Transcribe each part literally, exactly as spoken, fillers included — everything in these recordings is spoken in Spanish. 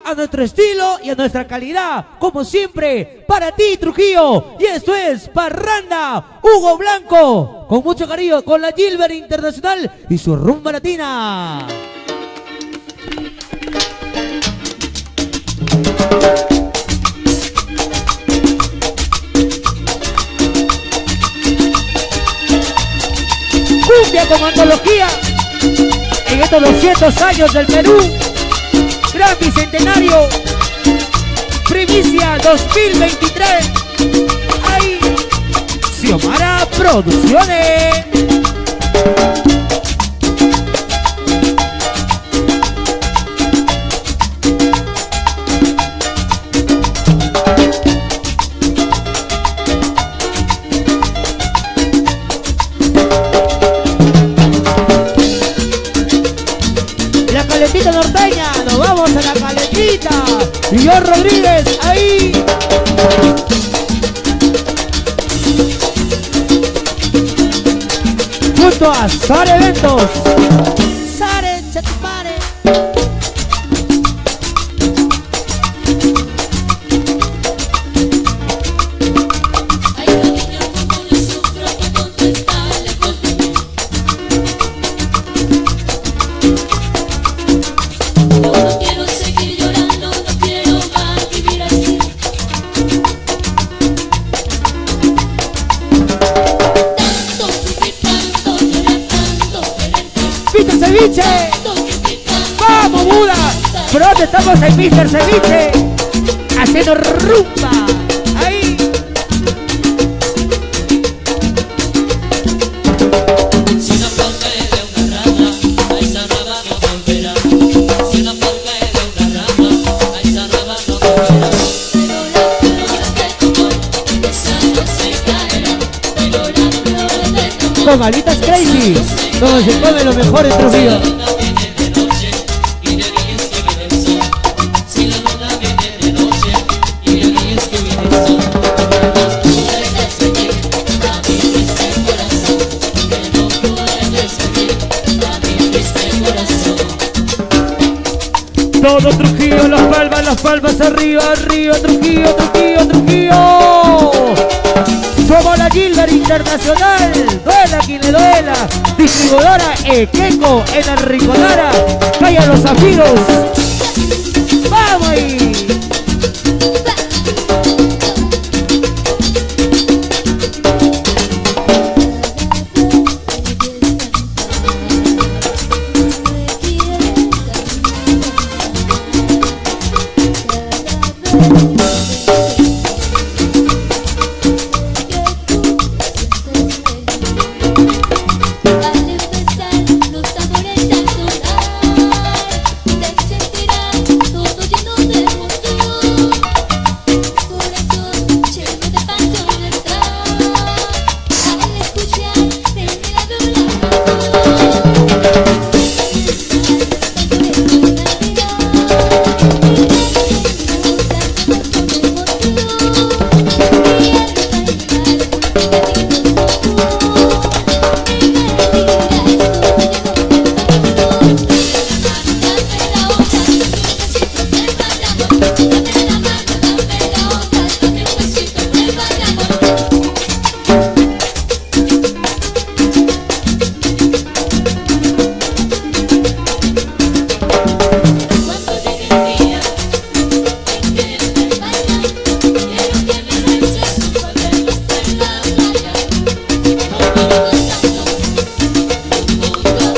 a nuestro estilo y a nuestra calidad, como siempre, para ti, Trujillo. Y esto es Parranda Hugo Blanco, con mucho cariño, con la Gilbert Internacional y su rumba latina. Cumbia con antología en estos doscientos años del Perú. Gran bicentenario, primicia dos mil veintitrés. ¡Ay! Xiomara Producciones. La calentita norteña, nos vamos a la calentita. Y yo Rodríguez, ahí. Junto a Sare Eventos. Sare Chatumare. ¡mister Ceviche! ¡Vamos, Buda! Pronto estamos en mister Ceviche haciendo rumba. Ahí. Si una planta es de una rama, a esa rama no volverá. Si una planta es de una rama, a esa rama no volverá. Pero la flor de tu amor, esa no se caerá. Pero la flor de tu amor, Con alitas crazy, donde se come lo mejor en Trujillo. Todo Trujillo, las palmas, las palmas arriba, arriba, Trujillo, Trujillo, Trujillo. Somos la Gilbert Internacional, duela quien le duela. Distribuidora Equeco en el Riconara, calle Los Zafiros. ¡Vamos ahí!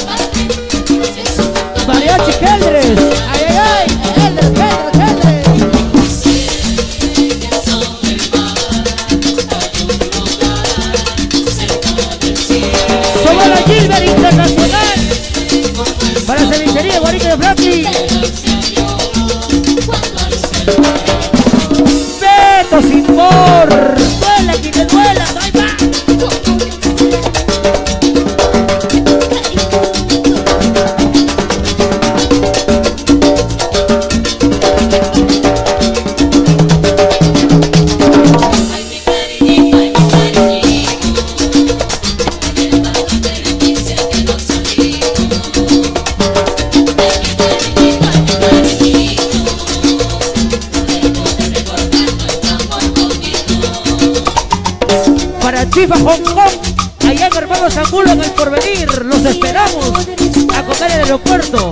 Mariachi Keldres, ay, ay, ay, Keldres, Keldres, Keldres. FIFA Hong Kong, allá en Hermanos Angulo en el Porvenir. Los esperamos a comer en el aeropuerto.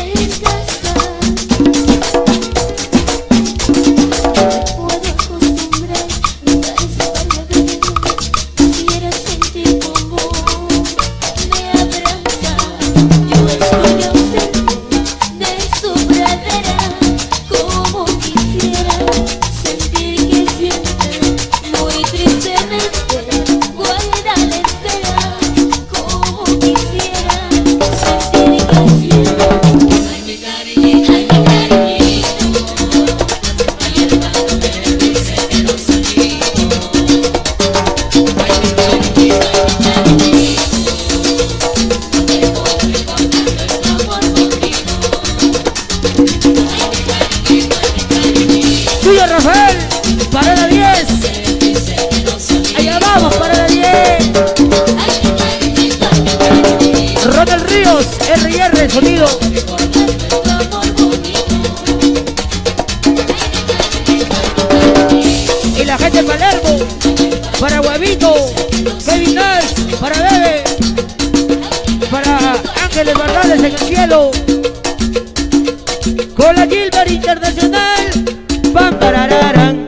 Tuyo Rafael, para la diez. Allá vamos, para la diez. Ronald Ríos, R y R, sonido. Y la gente de Palermo, para Huevito, Kevin Nash, para Bebe, para Ángeles Bardales en el cielo. Con la Gilbert Internacional. Pam, parararán.